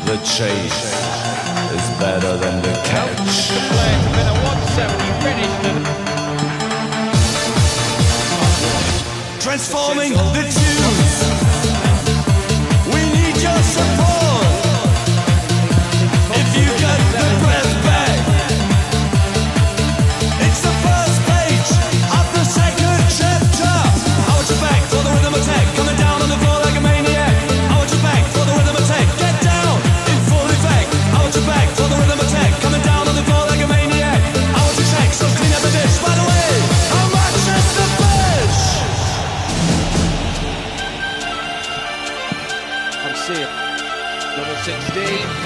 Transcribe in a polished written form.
The chase is better than the catch. The players have been a 170 finish. Transforming the tunes. We need your support. If you get the breath back, it's the first page of the second chapter. I want you back for the rhythm attack, coming down on the floor like a maniac. I want you back for the rhythm attack, get down in full effect. I want you back for the rhythm attack, coming down on the floor like a maniac. I want you check, so clean up the dish. By the way, how much is the fish? I'm seeing number 16.